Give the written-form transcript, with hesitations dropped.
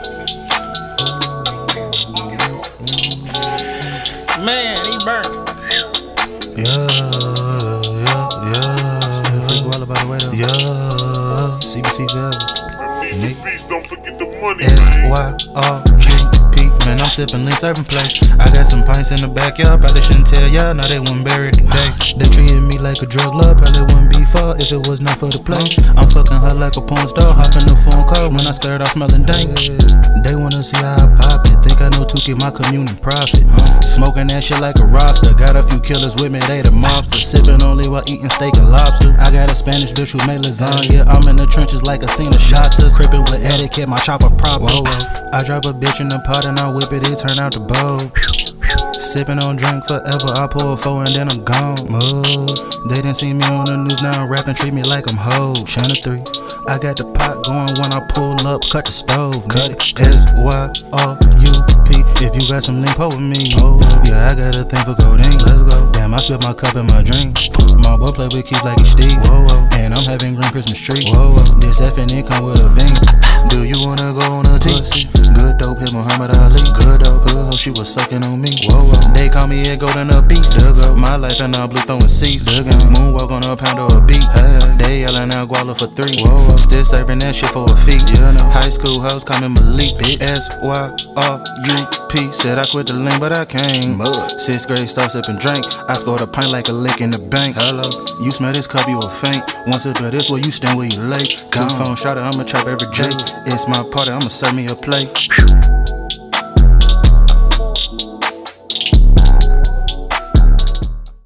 Man, he burnt. Yeah. Still freak well by the way though. Yeah. CBC forever. Don't forget the money. SYRUP. Man, I'm sipping lean serving place. I got some pints in the backyard. Probably shouldn't tell y'all. Now they wouldn't bury it today. They treating me like a drug lord. Probably wouldn't be far if it was not for the place. I'm fucking her like a porn star. Hopping the phone call when I started off smelling dank. They wanna see how I pop it. Think I know to get my community profit. Smoking that shit like a roster. Got a few killers with me, they the mobsters. Sipping only while eating steak and lobster. I got a Spanish bitch who made lasagna. I'm in the trenches like a scene of shots. Crippin' with etiquette, my chopper proper. I drop a bitch in the pot and I whip it, it turn out the bowl. Sipping on drink forever, I pour a four and then I'm gone. They didn't see me on the news, now I'm rapping, treat me like I'm hoe. Channel 3, I got the pot going when I pull up, cut the stove. Cut it, SYRUP. If you got some link, pull with me. Yeah, I got a thing for codeine. Let's go. Damn, I spit my cup in my drink. My boy play with keys like he's Steve. And I'm having green Christmas tree. This FNE come with a bing. Do you wanna go on a pussy? Good dope, hit Muhammad Ali. Good dope, good hoe, she was sucking on me. They call me a golden up beast. My life and now blue throwing seats. Moonwalk on a pound or a beat. They yelling out Guala for 3. Still serving that shit for a fee. High school hoes call me Malik. SYRUP. Said I quit the lane, but I came. 6th grade, start sipping drink. I scored a pint like a lick in the bank. Hello, you smell this cup, you a faint. One sip of this, where you stand, where you late. 2 phone shot it, I'ma trap every J. It's my party, I'ma serve me a plate.